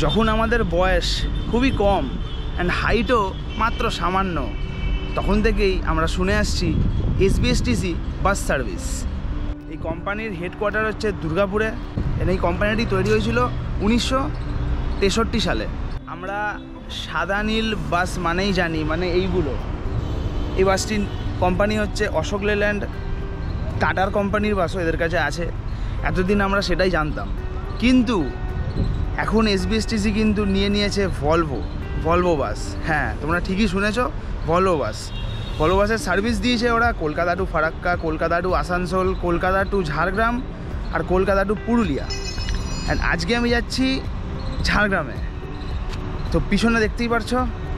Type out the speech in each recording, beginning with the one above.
যখন আমাদের বয়স খুবই কম অ্যান্ড হাইটও মাত্র সামান্য, তখন থেকেই আমরা শুনে আসছি এসবিএসটিসি বাস সার্ভিস। এই কোম্পানির হেডকোয়ার্টার হচ্ছে দুর্গাপুরে। এই কোম্পানিটি তৈরি হয়েছিল 1963 সালে। আমরা সাদা নীল বাস মানেই জানি, মানে এইগুলো। এই বাসটি কোম্পানি হচ্ছে অশোক লেল্যান্ড, টাটার কোম্পানির বাসও এদের কাছে আছে। এতদিন আমরা সেটাই জানতাম, কিন্তু এখন এসবিএসটিসি কিন্তু নিয়ে নিয়েছে ভলভো বাস। হ্যাঁ, তোমরা ঠিকই শুনেছ, ভলভো বাস। ভলভো বাসের সার্ভিস দিয়েছে ওরা Kolkata to Farakka, Kolkata to Asansol, Kolkata to Jhargram আর কলকাতা টু পুরুলিয়া। অ্যান্ড আজকে আমি যাচ্ছি ঝাড়গ্রামে। তো পিছনে দেখতেই পারছো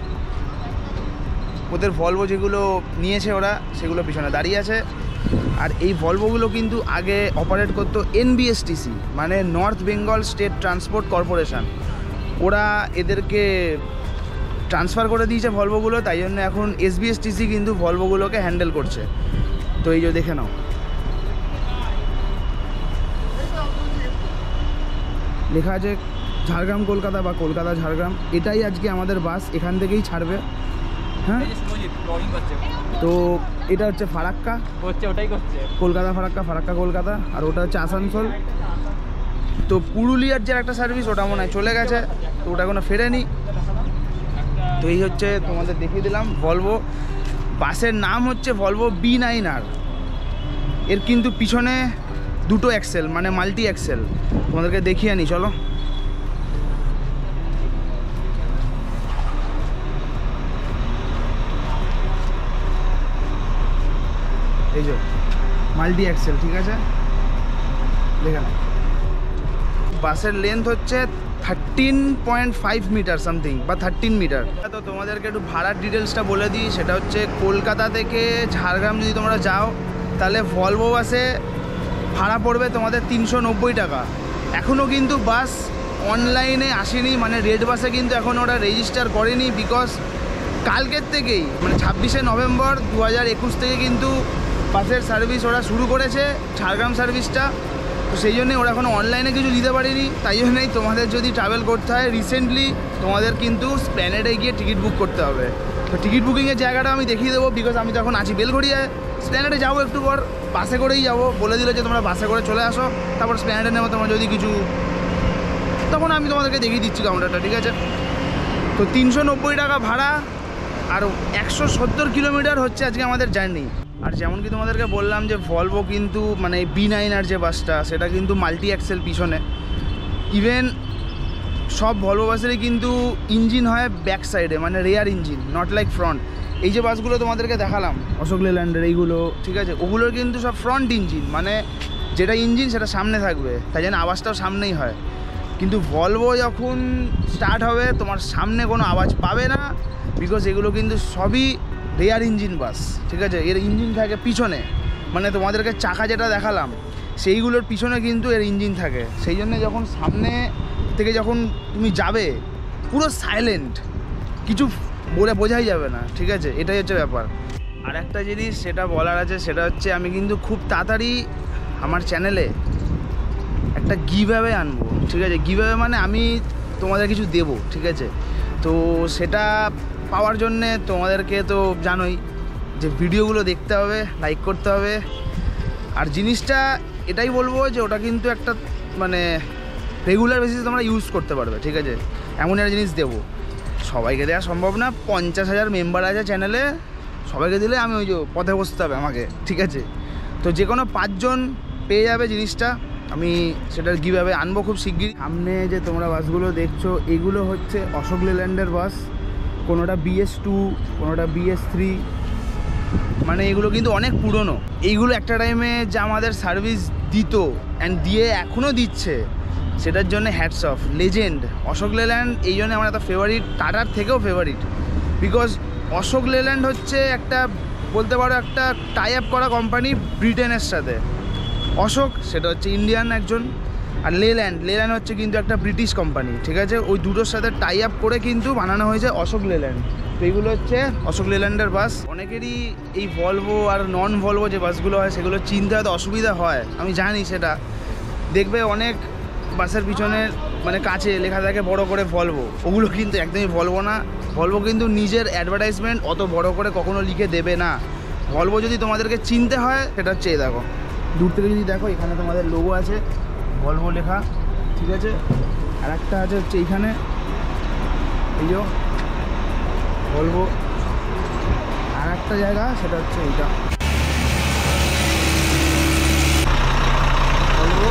ওদের ভলভো যেগুলো নিয়েছে ওরা, সেগুলো পিছনে দাঁড়িয়ে আছে। আর এই ভলভোগুলো কিন্তু আগে অপারেট করতো এনবিএসটিসি, মানে north Bengal state transport corporation. ওরা এদেরকে ট্রান্সফার করে দিয়েছে ভলভোগুলো, তাই জন্য এখন এসবিএসটিসি কিন্তু ভলভোগুলোকে হ্যান্ডেল করছে। তো এই যে দেখে নাও, লেখা আছে ঝাড়গ্রাম কলকাতা বা কলকাতা ঝাড়গ্রাম। এটাই আজকে আমাদের বাস, এখান থেকেই ছাড়বে। হ্যাঁ, তো এটা হচ্ছে ফারাক্কা, ওটাই করছে কলকাতা ফারাক্কা, ফারাক্কা কলকাতা। আর ওটা হচ্ছে আসানসোল। তো পুরুলিয়ার যে একটা সার্ভিস, ওটা মনে হয় চলে গেছে, তো ওটা কোনো ফেরেনি। তো এই হচ্ছে তোমাদের দেখিয়ে দিলাম ভলভো বাসের নাম হচ্ছে ভলভো B9R। এর কিন্তু পিছনে দুটো এক্সেল, মানে মাল্টি এক্সেল। তোমাদেরকে দেখিয়ে আনি, চলো। এই যে মাল্টি এক্সেল, ঠিক আছে, দেখে নাও। বাসের লেন্থ হচ্ছে 13.5 মিটার সামথিং বা 13 মিটার। তো তোমাদেরকে একটু ভাড়ার ডিটেলসটা বলে দিই। সেটা হচ্ছে কলকাতা থেকে ঝাড়গ্রাম যদি তোমরা যাও, তাহলে ভলভো বাসে ভাড়া পড়বে তোমাদের 390 টাকা। এখনও কিন্তু বাস অনলাইনে আসেনি, মানে রেড বাসে কিন্তু এখন ওরা রেজিস্টার করেনি। বিকজ কালকের থেকেই, মানে 26শে নভেম্বর 2021 থেকে কিন্তু বাসের সার্ভিস ওরা শুরু করেছে, ঝাড়গ্রাম সার্ভিসটা। তো সেই জন্যে ওরা এখনও অনলাইনে কিছু দিতে পারেনি। তাই জন্যই তোমাদের যদি ট্রাভেল করতে হয় রিসেন্টলি, তোমাদের কিন্তু স্প্ল্যানেডে গিয়ে টিকিট বুক করতে হবে। তো টিকিট বুকিংয়ের জায়গাটা আমি দেখিয়ে দেবো, বিকজ আমি তো এখন আছি বেলঘড়িয়ায়। স্প্ল্যানেডে যাবো একটু পর, বাসে করেই যাবো। বলে দিল যে তোমরা বাসে করে চলে আসো, তারপর স্প্ল্যানেডে নেবো তোমার যদি কিছু, তখন আমি তোমাদেরকে দেখিয়ে দিচ্ছি কাউন্টারটা, ঠিক আছে। তো 390 টাকা ভাড়া আর 170 কিলোমিটার হচ্ছে আজকে আমাদের জার্নি। আর যেমন কি তোমাদেরকে বললাম যে ভলভো কিন্তু মানে B9R যে বাসটা, সেটা কিন্তু মাল্টি অ্যাক্সেল পিছনে। ইভেন সব ভলভো বাসেরই কিন্তু ইঞ্জিন হয় ব্যাক সাইডে, মানে rear engine, not like front. এই যে বাসগুলো তোমাদেরকে দেখালাম অশোক লেল্যান্ডের এইগুলো, ঠিক আছে, ওগুলোর কিন্তু সব ফ্রন্ট ইঞ্জিন, মানে যেটা ইঞ্জিন সেটা সামনে থাকবে, তাই জন্য আওয়াজটাও সামনেই হয়। কিন্তু ভলভো যখন স্টার্ট হবে তোমার সামনে কোনো আওয়াজ পাবে না, বিকজ এগুলো কিন্তু সবই রেয়ার ইঞ্জিন বাস, ঠিক আছে। এর ইঞ্জিন থাকে পিছনে, মানে তোমাদেরকে চাকা যেটা দেখালাম সেইগুলোর পিছনে কিন্তু এর ইঞ্জিন থাকে। সেই জন্য যখন সামনে থেকে যখন তুমি যাবে পুরো সাইলেন্ট, কিছু বলে বোঝাই যাবে না, ঠিক আছে। এটাই হচ্ছে ব্যাপার। আর একটা জিনিস সেটা বলার আছে, সেটা হচ্ছে আমি কিন্তু খুব তাড়াতাড়ি আমার চ্যানেলে একটা গিভঅ্যাওয়ে আনবো, ঠিক আছে। গিভঅ্যাওয়ে মানে আমি তোমাদের কিছু দেবো, ঠিক আছে। তো সেটা পাওয়ার জন্যে তোমাদেরকে তো জানোই যে ভিডিওগুলো দেখতে হবে, লাইক করতে হবে। আর জিনিসটা এটাই বলবো যে ওটা কিন্তু একটা মানে রেগুলার বেসিসে তোমরা ইউজ করতে পারবে, ঠিক আছে। এমন একটা জিনিস দেবো, সবাইকে দেওয়া সম্ভব না। 50,000 মেম্বার আছে চ্যানেলে, সবাইকে দিলে আমি ওই যে পথে বসতে হবে আমাকে, ঠিক আছে। তো যে কোনো 5 জন পেয়ে যাবে জিনিসটা। আমি সেটার গিভঅ্যাওয়ে আনবো খুব শিগগিরই। সামনে যে তোমরা বাসগুলো দেখছো, এগুলো হচ্ছে অশোক লেল্যান্ডের বাস। কোনোটা BS2, কোনোটা BS3, মানে এগুলো কিন্তু অনেক পুরনো। এইগুলো একটা টাইমে যা আমাদের সার্ভিস দিত অ্যান্ড দিয়ে এখনও দিচ্ছে, সেটার জন্য hats off, legend Ashok Leyland. এই জন্য আমার এত ফেভারিট, টাটার থেকেও ফেভারিট। বিকজ অশোক লেল্যান্ড হচ্ছে একটা বলতে পারো একটা টাই আপ করা কোম্পানি ব্রিটেনের সাথে। অশোক সেটা হচ্ছে ইন্ডিয়ান একজন, আর লেল্যান্ড হচ্ছে কিন্তু একটা ব্রিটিশ কোম্পানি, ঠিক আছে। ওই দুটোর সাথে টাই আপ করে কিন্তু বানানো হয়েছে অশোক লেল্যান্ড। তো এইগুলো হচ্ছে অশোক লেল্যান্ডের বাস। অনেকেরই এই ভলভো আর নন ভলভো যে বাসগুলো হয় সেগুলো চিনতে হয়তো অসুবিধা হয়, আমি জানি সেটা। দেখবে অনেক বাসের পিছনে মানে কাছে লেখা থাকে বড় করে ভলভো, ওগুলো কিন্তু একদমই ভলভো না। ভলভো কিন্তু নিজের অ্যাডভার্টাইজমেন্ট অত বড় করে কখনো লিখে দেবে না। ভলভো যদি তোমাদেরকে চিনতে হয় সেটা হচ্ছে এই দেখো, দূর থেকে যদি দেখো এখানে তোমাদের লোগো আছে ভলভো লেখা, ঠিক আছে। আর একটা আছে হচ্ছে এইখানে এই যে ভলভো, আর একটা জায়গা সেটা হচ্ছে এইটা ভলভো।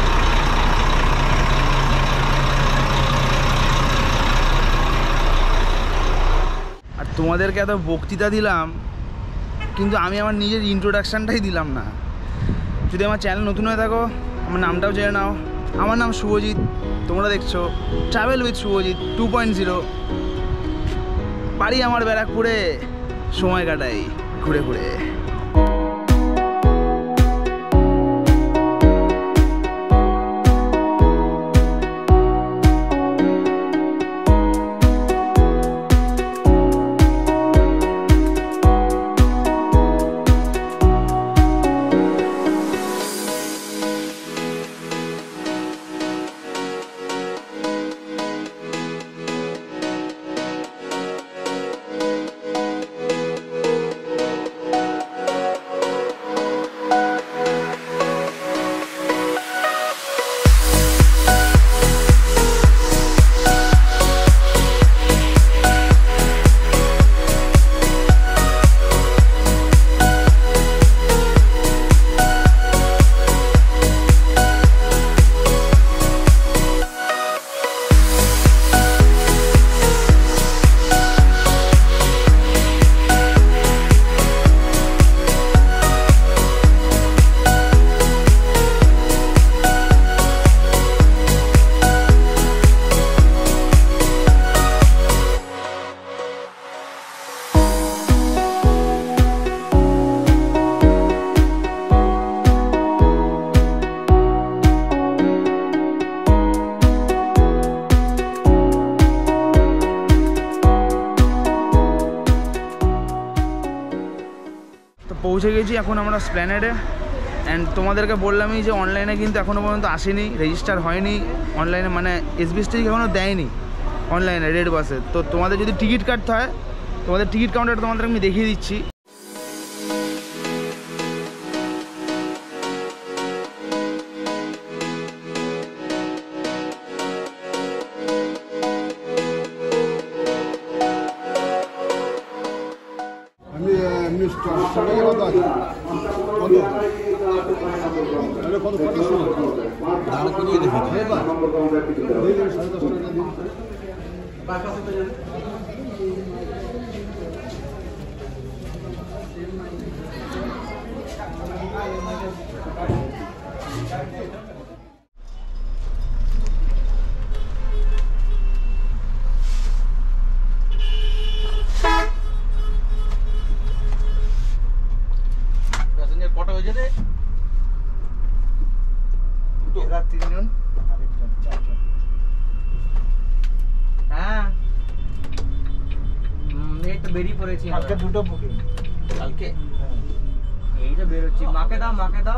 আর তোমাদেরকে এত বক্তৃতা দিলাম কিন্তু আমি আমার নিজের ইন্ট্রোডাকশানটাই দিলাম না। যদি আমার চ্যানেল নতুন হয়ে থাকো আমার নামটাও জেনে নাও। আমার নাম শুভজিৎ, তোমরা দেখছো ট্রাভেল উইথ শুভজিৎ 2.0। বাড়ি আমার ব্যারাকপুরে, সময় কাটাই ঘুরে ঘুরে। পৌঁছে গেছি এখন আমরা স্প্ল্যানেডে। অ্যান্ড তোমাদেরকে বললামই যে অনলাইনে কিন্তু এখনও পর্যন্ত আসেনি, রেজিস্টার হয়নি অনলাইনে, মানে এসবিএসটি এখনও দেয়নি অনলাইনে রেড বাসে। তো তোমাদের যদি টিকিট কাটতে হয় তোমাদের টিকিট কাউন্টার তোমাদের আমি দেখিয়ে দিচ্ছি। বেরিয়ে পড়েছি কালকে দুটো বুকিং কালকে এইটা বেরোচ্ছি মাকে দাও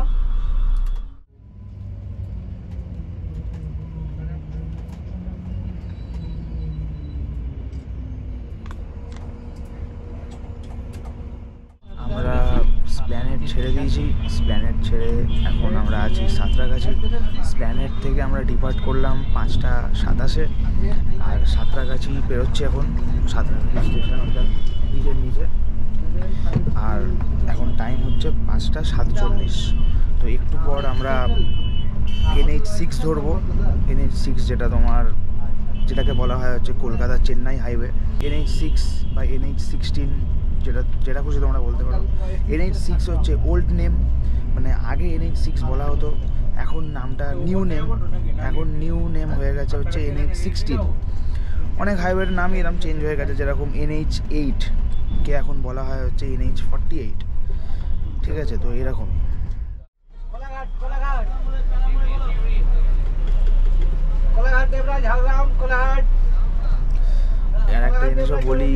আমরা স্প্ল্যানেড ছেড়ে দিয়েছি। স্প্ল্যানেড ছেড়ে এখন আমরা আছি সাঁতরাগাছি। স্প্ল্যানেড থেকে আমরা ডিপার্ট করলাম 5:27-এ আর সাঁতরাগাছি বেরোচ্ছি এখন। সাঁতরাগাছি স্টেশন ওটা ব্রিজের নিচে। আর এখন টাইম হচ্ছে 5:47। তো একটু পর আমরা NH6 ধরবো। NH6 যেটাকে বলা হয় হচ্ছে কলকাতা চেন্নাই হাইওয়ে। NH6 বা NH16 যেটা খুশি তোমরা বলতে পারো। NH6 হচ্ছে ওল্ড নেম, মানে আগে NH6 বলা হতো, এখন নামটা নিউ নেম হয়ে গেছে হচ্ছে NH16। অনেক হাইওয়ের নামই এরকম চেঞ্জ হয়ে গেছে, যেরকম NH8 কে এখন বলা হয় হচ্ছে NH48। ঠিক আছে, তো এরকম আর একটা জিনিসও বলি,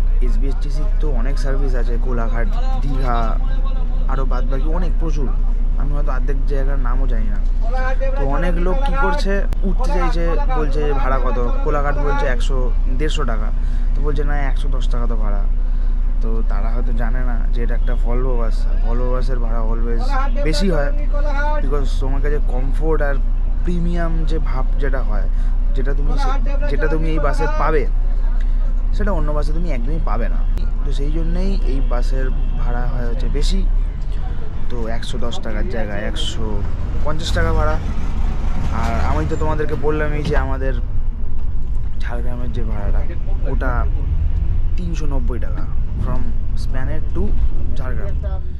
এসবিএসটিসির তো অনেক সার্ভিস আছে, কোলাঘাট, দীঘা, আরও বাদবাকি অনেক প্রচুর। আমি হয়তো অর্ধেক জায়গার নামও জানি না। তো অনেক লোক কী করছে, উঠতে চাইছে, বলছে ভাড়া কত, কোলাঘাট বলছে 100-150 টাকা, তো বলছে না 110 টাকা তো ভাড়া। তো তারা হয়তো জানে না যে এটা একটা ভলভো বাস। ভলভো বাসের ভাড়া অলওয়েজ বেশি হয়, বিকজ তোমার কাছে কমফোর্ট আর প্রিমিয়াম যে ভাব যেটা হয়, যেটা তুমি এই বাসে পাবে, সেটা অন্য বাসে তুমি একদমই পাবে না। তো সেই জন্যেই এই বাসের ভাড়া হয় হচ্ছে বেশি। তো 110 টাকার জায়গায় 150 টাকা ভাড়া। আর আমি তো তোমাদেরকে বললামই যে আমাদের ঝাড়গ্রামের যে ভাড়াটা, ওটা 390 টাকা ফ্রম স্প্যানেট টু ঝাড়গ্রাম।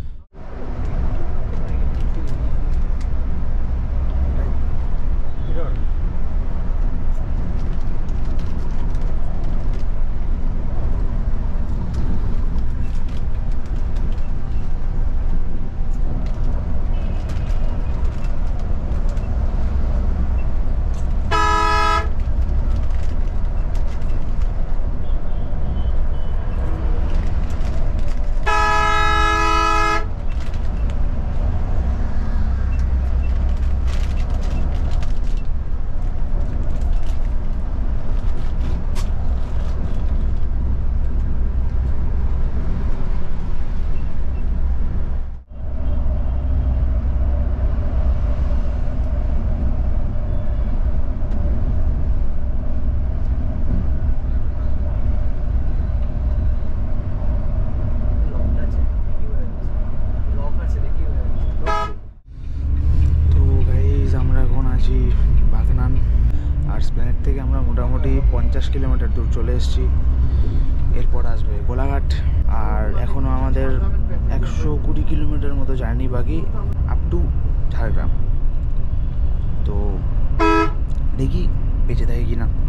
থেকে আমরা মোটামুটি 50 কিলোমিটার দূর চলে এসেছি। এরপর আসবে কোলাঘাট, আর এখনও আমাদের 120 কিলোমিটার মতো জার্নি বাকি আপ টু ঝাড়গ্রাম। তো দেখি বেঁচে থাকে কি না,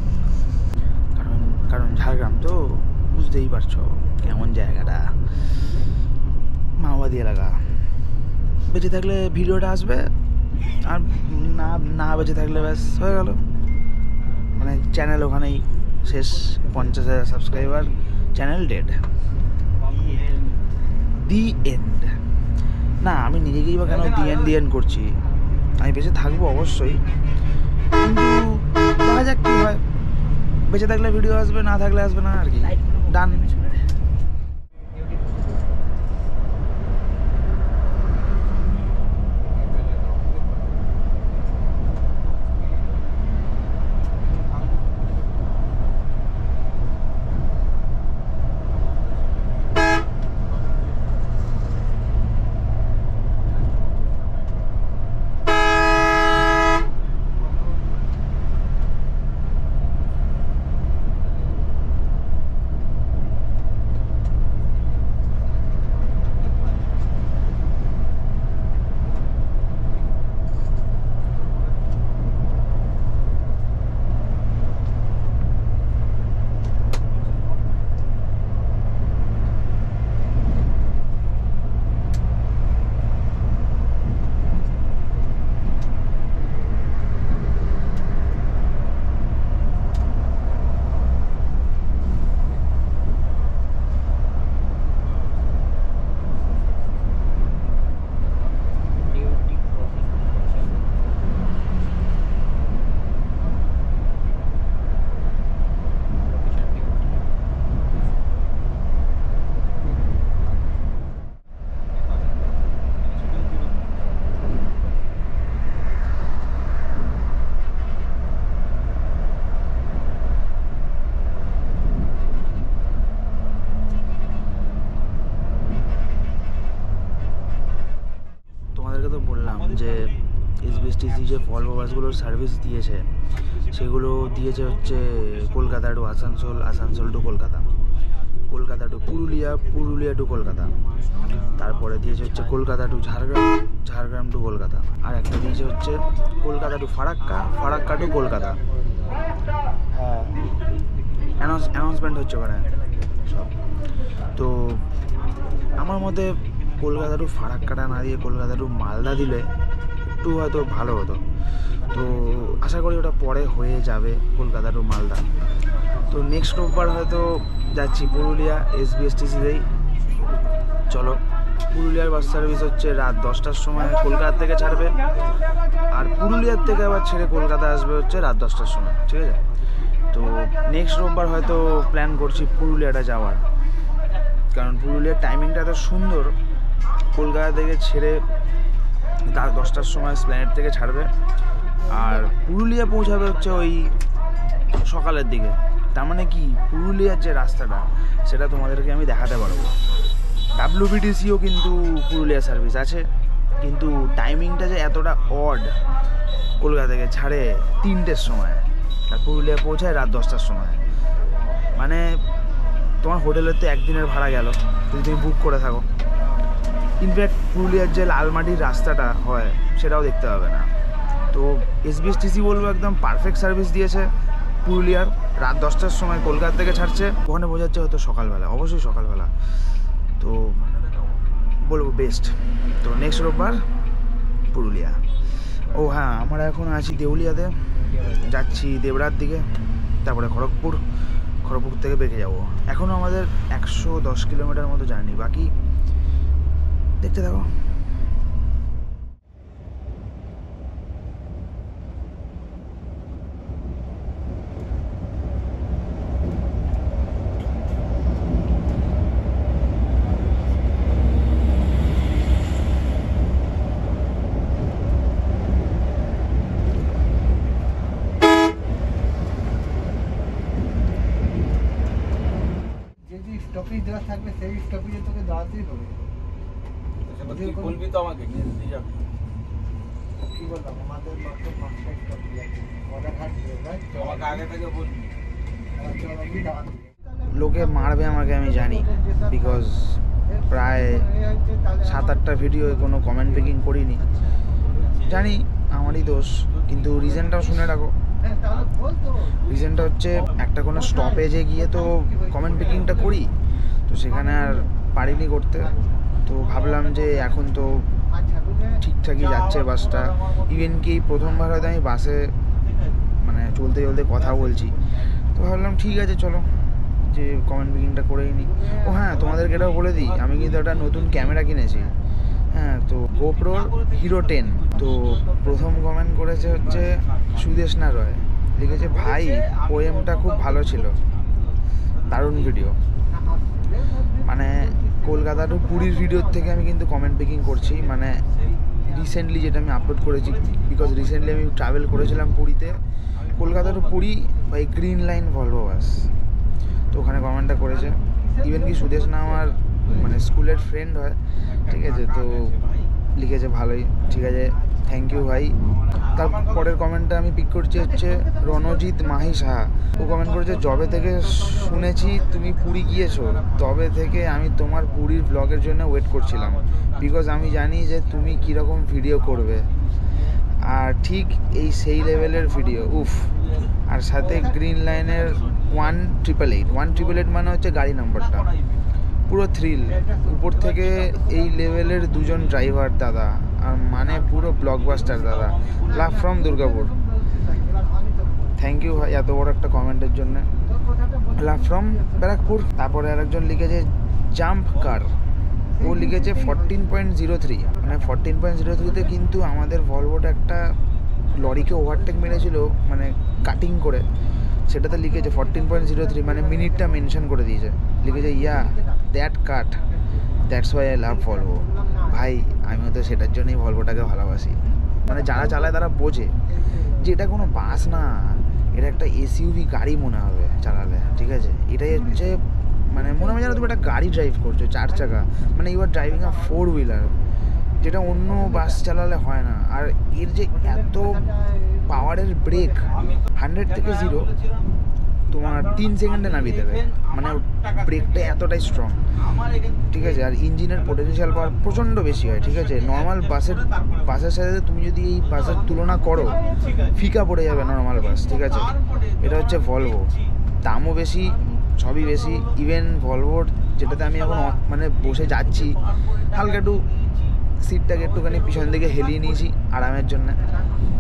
কারণ ঝাড়গ্রাম তো বুঝতেই পারছো কেমন জায়গাটা, মাওবাদী এলাকা। বেঁচে থাকলে ভিডিওটা আসবে, আর না বেঁচে থাকলে ব্যাস হয়ে গেল, মানে চ্যানেল ওখানেই শেষ। 50,000 subscriber, channel dead, the end. না, আমি নিজেকেই বা কেন দি এন্ড করছি, আমি বেঁচে থাকবো অবশ্যই, কিন্তু দেখা যাক কী হয়। বেঁচে থাকলে ভিডিও আসবে, না থাকলে আসবে না আর কি, ডান। যে এসবিএসটিসি যে ভলভো বাসগুলোর সার্ভিস দিয়েছে, সেগুলো দিয়েছে হচ্ছে Kolkata to Asansol, Asansol to Kolkata, Kolkata to Purulia, Purulia to Kolkata, তারপরে দিয়েছে হচ্ছে কলকাতা টু ঝাড়গ্রাম, ঝাড়গ্রাম টু কলকাতা, আর একটা দিয়েছে হচ্ছে কলকাতা টু ফারাক্কা, ফারাক্কা টু কলকাতা। হ্যাঁ, অ্যানাউন্সমেন্ট হচ্ছে ওখানে সব। তো আমার মতে কলকাতা টু ফারাক্কাটা না দিয়ে কলকাতা টু মালদা দিলে একটু হয়তো ভালো হতো। তো আশা করি ওটা পরে হয়ে যাবে, কলকাতা টু মালদা। তো নেক্সট রোববার হয়তো যাচ্ছি পুরুলিয়া এসবিএসটিসিতেই। চলো পুরুলিয়ার বাস সার্ভিস হচ্ছে রাত 10টার সময় কলকাতা থেকে ছাড়বে, আর পুরুলিয়ার থেকে আবার ছেড়ে কলকাতা আসবে হচ্ছে রাত 10টার সময়, ঠিক আছে। তো নেক্সট রোববার হয়তো প্ল্যান করছি পুরুলিয়াটা যাওয়ার, কারণ পুরুলিয়ার টাইমিংটা এত সুন্দর। কলকাতা থেকে ছেড়ে রাত 10টার সময় স্প্ল্যানেড থেকে ছাড়বে, আর পুরুলিয়া পৌঁছাবে হচ্ছে ওই সকালের দিকে। তার মানে কি, পুরুলিয়ার যে রাস্তাটা সেটা তোমাদেরকে আমি দেখাতে পারবো। WBTCও কিন্তু পুরুলিয়া সার্ভিস আছে, কিন্তু টাইমিংটা যে এতটা অড, কলকাতা থেকে ছাড়ে 3টের সময় আর পুরুলিয়া পৌঁছায় রাত 10টার সময়। মানে তোমার হোটেলের তো একদিনের ভাড়া গেল যদি তুমি বুক করে থাকো। ইনফ্যাক্ট পুরুলিয়ার যে লালমাটির রাস্তাটা হয় সেটাও দেখতে পাবে না। তো SBSTC বলবো একদম পারফেক্ট সার্ভিস দিয়েছে পুরুলিয়ার। রাত 10টার সময় কলকাতা থেকে ছাড়ছে, ওখানে বোঝাচ্ছে হয়তো সকালবেলা, অবশ্যই সকালবেলা। তো বলবো বেস্ট। তো নেক্সট রোববার পুরুলিয়া। ও হ্যাঁ, আমরা এখন আছি দেউলিয়াতে, যাচ্ছি দেবরার দিকে, তারপরে খড়গপুর থেকে বেঁকে যাব। এখনও আমাদের 110 কিলোমিটার মতো জার্নি বাকি, দেখতে থাকো। স্টপেজ দেওয়া থাকবে সেই স্টপেজে তোকে দাঁড়াতেই হবে। বলবি তো আমাকে নিয়ে দিতে যাবে। কি বললাম, আমাদের মাত্র 5টা স্টপেজ আছে, ঘাট তোমাকে আগে থেকে বলবি। লোকে মারবে আমাকে আমি জানি, বিকজ প্রায় 7-8টা ভিডিও কোনো কমেন্ট পিকিং করিনি, জানি আমারই দোষ। কিন্তু রিজনটাও শুনে রাখো। রিজনটা হচ্ছে একটা কোনো স্টপেজে গিয়ে তো কমেন্ট পিকিংটা করি, তো সেখানে আর পারিনি করতে। তো ভাবলাম যে এখন তো ঠিকঠাকই যাচ্ছে বাসটা। ইভেন কি প্রথমবার হয়তো আমি বাসে মানে চলতে চলতে কথা বলছি, তো ভাবলাম ঠিক আছে চলো যে কমেন্ট পিকিংটা করেই নিই। ও হ্যাঁ, তোমাদেরকে এটাও বলে দিই, আমি কিন্তু একটা নতুন ক্যামেরা কিনেছি। হ্যাঁ, তো GoPro Hero 10। তো প্রথম কমেন্ট করেছে হচ্ছে সুদেশনা রয়, লিখেছে ভাই পোয়েমটা খুব ভালো ছিল, দারুণ ভিডিও। মানে কলকাতা টু পুরীর ভিডিওর থেকে আমি কিন্তু কমেন্ট পিকিং করছি, মানে রিসেন্টলি যেটা আমি আপলোড করেছি, বিকজ রিসেন্টলি আমি ট্রাভেল করেছিলাম পুরীতে, Kolkata to Puri by green line Volvo bus. তো ওখানে কমেন্টটা করেছে। ইভেন কি সুদেশনা আমার মানে স্কুলের ফ্রেন্ড হয়, ঠিক আছে। তো লিখেছে ভালোই, ঠিক আছে, থ্যাংক ইউ ভাই। তারপরের কমেন্টটা আমি পিক করছি হচ্ছে রণজিৎ মাহি সাহা। ও কমেন্ট করেছে যবে থেকে শুনেছি তুমি পুরী গিয়েছো, তবে থেকে আমি তোমার পুরীর ব্লগের জন্য ওয়েট করছিলাম, বিকজ আমি জানি যে তুমি কীরকম ভিডিও করবে, আর ঠিক এই সেই লেভেলের ভিডিও, উফ। আর সাথে গ্রিন লাইনের 1888 মানে হচ্ছে গাড়ি নাম্বারটা, পুরো থ্রিল। উপর থেকে এই লেভেলের দুজন ড্রাইভার দাদা, আর মানে পুরো ব্লকবাস্টার দাদা। Love from Durgapur. Thank you ভাই এত বড় একটা কমেন্টের জন্য। Love from Barrackpore. তারপরে আরেকজন লিখেছে জাম্প কার, ও লিখেছে 14.03। মানে 14.03-তে কিন্তু আমাদের ভলভোটা একটা লরিকে ওভারটেক মেরেছিল, মানে কাটিং করে, সেটাতে লিখেছে 14.03, মানে মিনিটটা মেনশন করে দিয়েছে। লিখেছে yeah that cut, that's why I love Volvo. ভাই আমিও তো সেটার জন্যই ভলভোটাকে ভালোবাসি। মানে যারা চালায় তারা বোঝে যে এটা কোনো বাস না, এটা একটা SUV গাড়ি মনে হবে চালালে, ঠিক আছে। এটাই হচ্ছে মানে মনে হয় যেন তুমি একটা গাড়ি ড্রাইভ করছো 4 চাকা, মানে you are driving a 4 wheeler, যেটা অন্য বাস চালালে হয় না। আর এর যে এত পাওয়ারের ব্রেক, 100 থেকে 0 তোমার 3 সেকেন্ডে নামিয়ে দেবে, মানে ব্রেকটা এতটাই স্ট্রং, ঠিক আছে। আর ইঞ্জিনের পোটেনশিয়াল পাওয়ার প্রচণ্ড বেশি হয়, ঠিক আছে। নর্মাল বাসের সাথে তুমি যদি এই বাসের তুলনা করো, ফিকা পড়ে যাবে নর্মাল বাস, ঠিক আছে। এটা হচ্ছে ভলভো, দামও বেশি, সবই বেশি। ইভেন ভলভোর যেটাতে আমি এখন মানে বসে যাচ্ছি, হালকা একটু সিটটাকে একটুখানি পিছন দিকে হেলিয়ে নিয়েছি আরামের জন্য।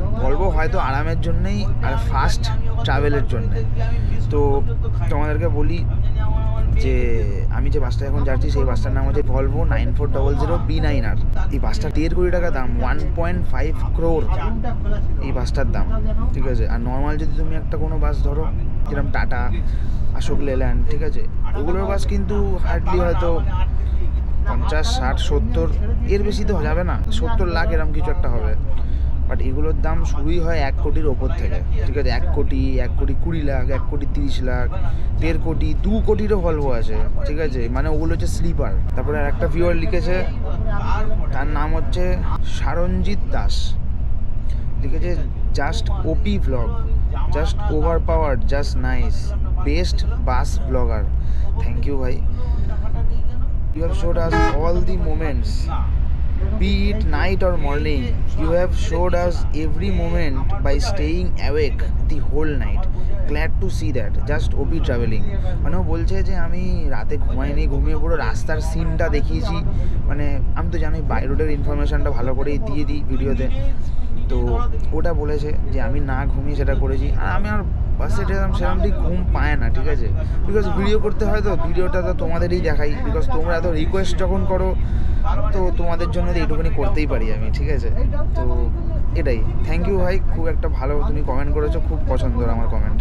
ভলভো হয়তো আরামের জন্যই আর ফাস্ট ট্রাভেলের জন্যে। তো তোমাদেরকে বলি যে আমি যে বাসটা এখন যাচ্ছি সেই বাসটার নাম হচ্ছে ভলভো 9400 B9R। এই বাসটা 1.5 কোটি টাকা দাম, 1.5 crore এই বাসটার দাম, ঠিক আছে। আর নর্মাল যদি তুমি একটা কোনো বাস ধরো যেরকম টাটা, অশোক লেল্যান্ড, ঠিক আছে, ওগুলোর বাস কিন্তু হার্ডলি হয়তো 50, 60, 70, এর বেশি তো যাবে না, 70 লাখ এরকম কিছু একটা হবে। বাট এগুলোর দাম শুরুই হয় 1 কোটির ওপর থেকে, ঠিক আছে। 1 কোটি, 1 কোটি 20 লাখ, 1 কোটি 30 লাখ, 1.5 কোটি, 2 কোটিরও ভলভো আছে, ঠিক আছে। মানে ওগুলো হচ্ছে স্লিপার। তারপরে আর একটা ভিউয়ার লিখেছে, তার নাম হচ্ছে সারঞ্জিত দাস, লিখেছে just OP vlog, just over power, just nice, best bus blogger. Thank you ভাই। You have showed us all the moments, be it night or morning. You have showed us every moment by staying awake the whole night. Glad to see that. Just OP traveling. মানে ও বলছে যে আমি রাতে ঘুমাইনি, ঘুমিয়ে পুরো রাস্তার সিনটা দেখিয়েছি। মানে আমি তো জানি বাই রোডের ইনফরমেশনটা ভালো করেই দিয়ে দিই ভিডিওতে। তো ওটা বলেছে যে আমি না ঘুমিয়ে সেটা করেছি। আর আমি আর বাসে সেরকম ঠিক ঘুম পায় না, ঠিক আছে, বিকজ ভিডিও করতে হয়, তো ভিডিওটা তো তোমাদেরই দেখাই, বিকজ তোমরা এত রিকোয়েস্ট যখন করো তো তোমাদের জন্য তো এইটুকুনি করতেই পারি আমি, ঠিক আছে। তো এটাই, থ্যাংক ইউ ভাই, খুব একটা ভালো তুমি কমেন্ট করেছো, খুব পছন্দের আমার কমেন্ট।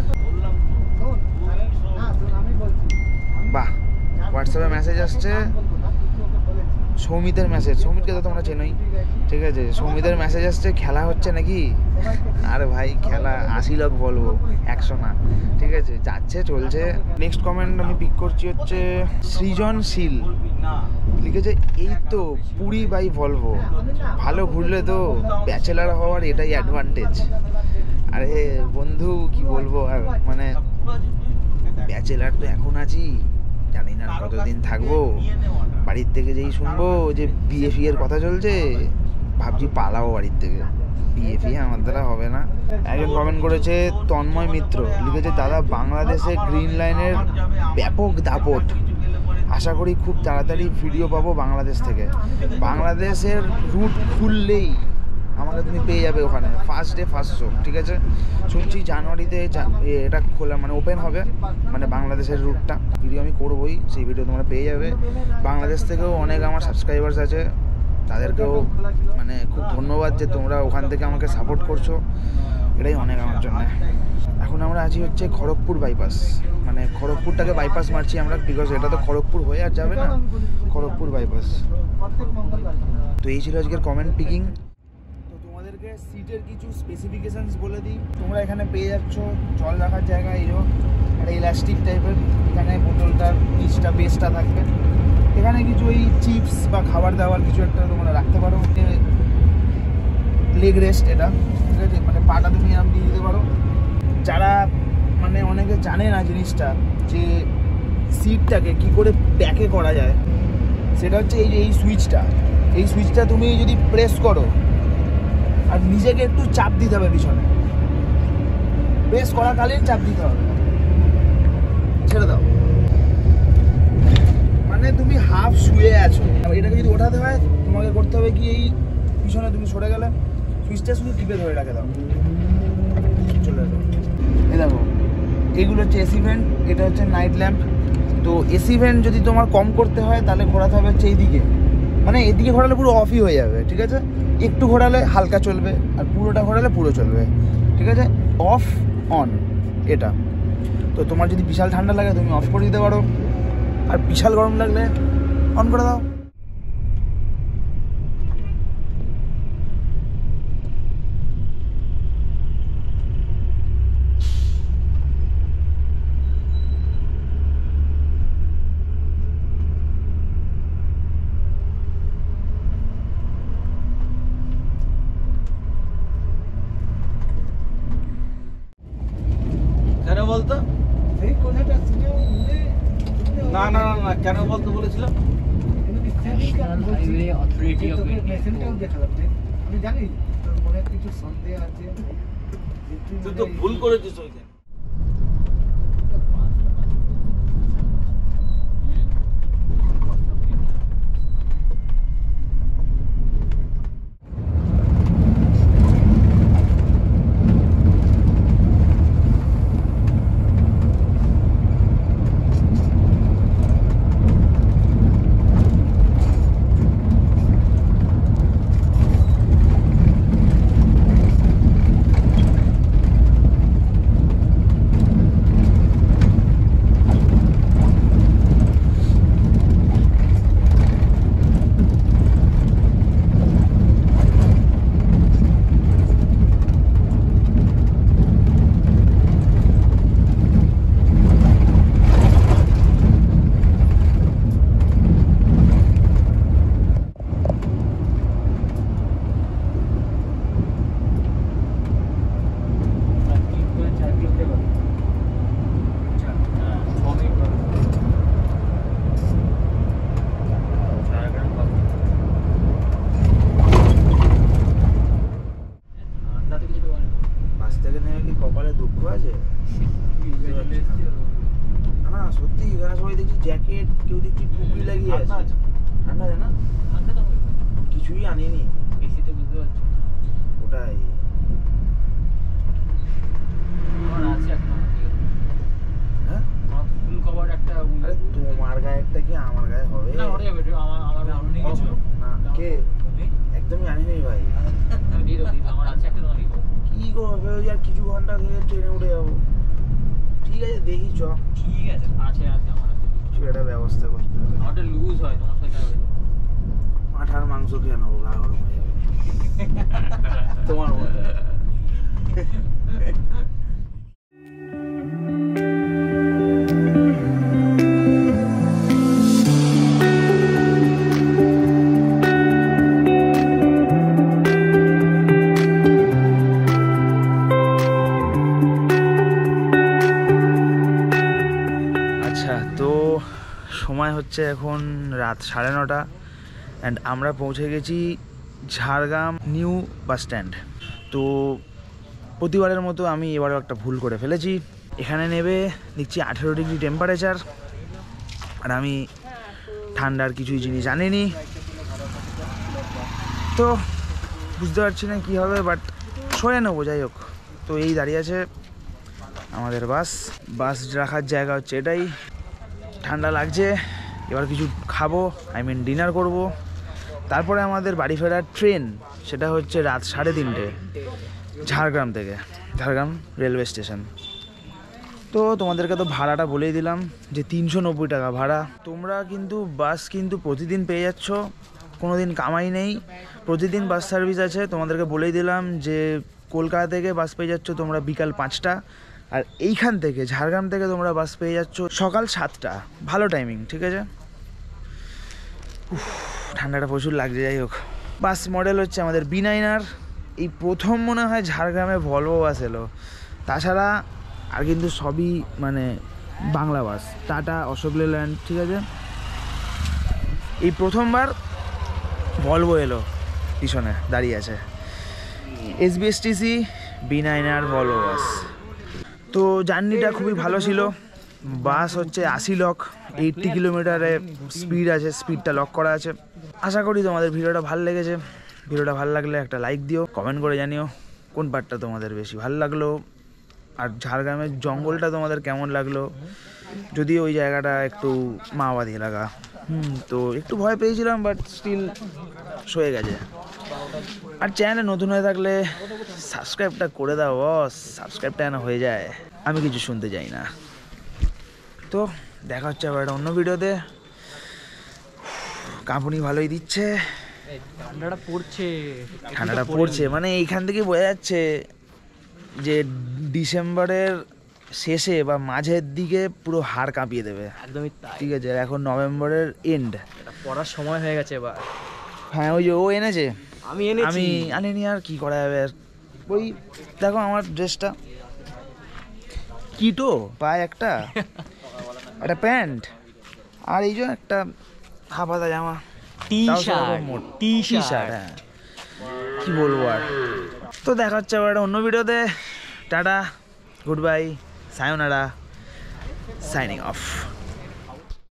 বাহ, হোয়াটসঅ্যাপে মেসেজ আসছে, সৌমিতের মেসেজ, সৌমিতকে তো তোমরা চেনোই, ঠিক আছে। সৌমিতের মেসেজ আসছে, খেলা হচ্ছে নাকি? আরে ভাই খেলা 80 লাখ বলবো, 100 না, ঠিক আছে, যাচ্ছে চলছে। নেক্সট কমেন্ট আমি পিক করছি হচ্ছে সৃজনশীল, লিখেছে এই তো পুরী বাই ভলভো, ভালো ঘুরলে তো ব্যাচেলার হওয়ার এটাই অ্যাডভান্টেজ। আরে বন্ধু কি বলবো আর, মানে ব্যাচেলার তো এখন আছি, জানি না কতদিন থাকবো। বাড়ির থেকে যেই শুনবো যে বিএফি এর কথা চলছে, ভাবছি পালাও বাড়ির থেকে, বিএফি আমার দ্বারা হবে না। একজন কমেন্ট করেছে তন্ময় মিত্র, লিখেছে দাদা বাংলাদেশে গ্রিন লাইনের ব্যাপক দাপট, আশা করি খুব তাড়াতাড়ি ভিডিও পাবো বাংলাদেশ থেকে। বাংলাদেশের রুট খুললেই আমাকে তুমি পেয়ে যাবে ওখানে, ফার্স্ট ডে ফার্স্ট শো, ঠিক আছে। শুনছি জানুয়ারিতে এটা খোলা, মানে ওপেন হবে, মানে বাংলাদেশের রুটটা। ভিডিও আমি করবোই, সেই ভিডিও তোমরা পেয়ে যাবে। বাংলাদেশ থেকেও অনেক আমার সাবস্ক্রাইবার্স আছে, তাদেরকেও মানে খুব ধন্যবাদ যে তোমরা ওখান থেকে আমাকে সাপোর্ট করছো, এটাই অনেক আমার জন্য। এখন আমরা আছি হচ্ছে খড়গপুর বাইপাস, মানে খড়গপুরটাকে বাইপাস মারছি আমরা, বিকজ এটা তো খড়গপুর হয়ে আর যাবে না, খড়গপুর বাইপাস। তো এই ছিল আজকের কমেন্ট পিকিং। তো তোমাদেরকে সিটের কিছু স্পেসিফিকেশনস বলে দিই। তোমরা এখানে পেয়ে যাচ্ছ জল রাখার জায়গা, এইও একটা ইলাস্টিক টাইপের, এখানে বোতলটার নিচটা বেসটা থাকবে, এখানে কিছু ওই চিপস বা খাবার দাবার কিছু একটা তোমরা রাখতে পারো। লেগ রেস্ট এটা, ঠিক আছে, মানে পাটা তুমি এরকম দিয়ে দিতে পারো। যারা মানে অনেকে জানে না জিনিসটা যে সিটটাকে কি করে ব্যাকে করা যায়, সেটা হচ্ছে এই সুইচটা তুমি যদি প্রেস করো আর নিজেকে একটু চাপ দিতে হবে পিছনে, প্রেস করাকালীন চাপ দিতে হবে, ছেড়ে দাও, মানে তুমি হাফ শুয়ে আছো। এটাকে যদি ওঠাতে হয় তোমাকে করতে হবে কি, এই পিছনে তুমি সরে গেলে সুইচটা শুধু টিপে ধরে রাখে দাও, চলে যাবে। এই দেখো এইগুলো হচ্ছে এসি ভেন্ট, এটা হচ্ছে নাইট ল্যাম্প। তো এসি ভেন্ট যদি তোমার কম করতে হয় তাহলে ঘোরাতে হবে হচ্ছে এইদিকে, মানে এদিকে ঘোরালে পুরো অফই হয়ে যাবে, ঠিক আছে। একটু ঘোরালে হালকা চলবে, আর পুরোটা ঘোরালে পুরো চলবে, ঠিক আছে। অফ অন এটা। তো তোমার যদি বিশাল ঠান্ডা লাগে তুমি অফ করে দিতে পারো, আর বিশাল গরম লাগলে অন করে দাও। কেন বলতো সেই কথাটা শুনে না না না কেন বলতো বলেছিল হাইওয়ে অথরিটি অফ মেশিনটাও দেখালাম যে আমি জানি তোর মনে কিছু সন্দেহ আছে, তুই তো ভুল করেছিস ওইখানে। না সত্যি এখানে সবাই দেখছি জ্যাকেট, কেউ দেখছি টুপি লাগিয়ে আছে। ঠান্ডা আছে না? কিছুই আনিনি। বেশিতে বুঝতে পারছি ওটাই। আমার আছে একটা হ্যাঁ আমার ফুল কভার একটা আরে তোমার গায়েরটা কি আমার গায়ে হবে? না ওরে যাবে আমার নিয়ে গেছিল না কে একদমই আনিনি ভাই। দিয়ে দাও আমার আছে একটা তোমার কি করবে ওই আর কিছু ঘন্টা থেকে ট্রেনে উঠে যাবো। ঠিক আছে দেখি চ, ঠিক আছে আছে আমার আছে কিছু একটা ব্যবস্থা করতে হবে। আমারটা লুজ হয় তোমার সাথে যাবে পাঁঠার মাংস খেয়ে নেবো, গা গরম হয়ে যাবে তোমার মতো। আচ্ছা তো সময় হচ্ছে এখন রাত 9:30 অ্যান্ড আমরা পৌঁছে গেছি ঝাড়গ্রাম নিউ বাস স্ট্যান্ড। তো প্রতিবারের মতো আমি এবারও একটা ভুল করে ফেলেছি। এখানে নেবে দেখছি 18 ডিগ্রি টেম্পারেচার, আর আমি ঠান্ডার কিছুই জিনিস জানিনি, তো বুঝতে পারছি না কী হবে, বাট সরে নেবো যাই হোক। তো এই দাঁড়িয়ে আছে আমাদের বাস রাখার জায়গা হচ্ছে এটাই। ঠান্ডা লাগছে, এবার কিছু খাবো, ডিনার করব, তারপরে আমাদের বাড়ি ফেরার ট্রেন সেটা হচ্ছে রাত 3:30 ঝাড়গ্রাম থেকে, ঝাড়গ্রাম রেলওয়ে স্টেশন। তো তোমাদেরকে তো ভাড়াটা বলেই দিলাম যে 390 টাকা ভাড়া। তোমরা কিন্তু বাস কিন্তু প্রতিদিন পেয়ে যাচ্ছ, কোনো দিন কামাই নেই, প্রতিদিন বাস সার্ভিস আছে। তোমাদেরকে বলেই দিলাম যে কলকাতা থেকে বাস পেয়ে যাচ্ছ তোমরা বিকাল 5টা, আর এইখান থেকে ঝাড়গ্রাম থেকে তোমরা বাস পেয়ে যাচ্ছ সকাল 7টা। ভালো টাইমিং, ঠিক আছে। ঠান্ডাটা প্রচুর লাগছে, যাই হোক। বাস মডেল হচ্ছে আমাদের B9R। এই প্রথম মনে হয় ঝাড়গ্রামে ভলভো বাস এলো, তাছাড়া আর কিন্তু সবই মানে বাংলা বাস, টাটা, অশোক লেল্যান্ড, ঠিক আছে। এই প্রথমবার ভলভো এলো, পিছনে দাঁড়িয়ে আছে SBSTC B9R ভলভো বাস। তো জার্নিটা খুবই ভালো ছিল। বাস হচ্ছে 80 লক, 80 কিলোমিটারে স্পিড আছে, স্পিডটা লক করা আছে। আশা করি তোমাদের ভিডিওটা ভালো লেগেছে। ভিডিওটা ভালো লাগলে একটা লাইক দিও, কমেন্ট করে জানিও কোন পার্টটা তোমাদের বেশি ভালো লাগলো, আর ঝাড়গ্রামের জঙ্গলটা তোমাদের কেমন লাগলো। যদিও ওই জায়গাটা একটু মাওবাদী এলাকা, তো একটু ভয় পেয়েছিলাম, বাট স্টিল সয়ে গেছে। আর চ্যানেলে নতুন হয়ে থাকলে সাবস্ক্রাইবটা করে দাও বস, সাবস্ক্রাইবটা যেন হয়ে যায়, আমি কিছু শুনতে চাই না। তো দেখা হচ্ছে আবার একটা অন্য ভিডিওতে। কাঁপুনি ভালোই দিচ্ছে, ঠান্ডাটা পড়ছে মানে এইখান থেকে বোঝা যাচ্ছে যে ডিসেম্বরের শেষে বা মাঝের দিকে পুরো হাড় কাঁপিয়ে দেবে, একদমই ঠিক আছে। এখন নভেম্বরের এন্ড, পড়ার সময় হয়ে গেছে এবার। হ্যাঁ ওই যে ও এনেছে, আমি আনিনি, আর কি করা যাবে। ওই দেখো আমার ড্রেসটা কিটো, পায়ে একটা প্যান্ট, আর এই যে একটা হাফাতা জামা, টি-শার্ট। হ্যাঁ কি বলবো আর। তো দেখা হচ্ছে আবার অন্য ভিডিওতে। Tata, good bye, sayonara, signing of.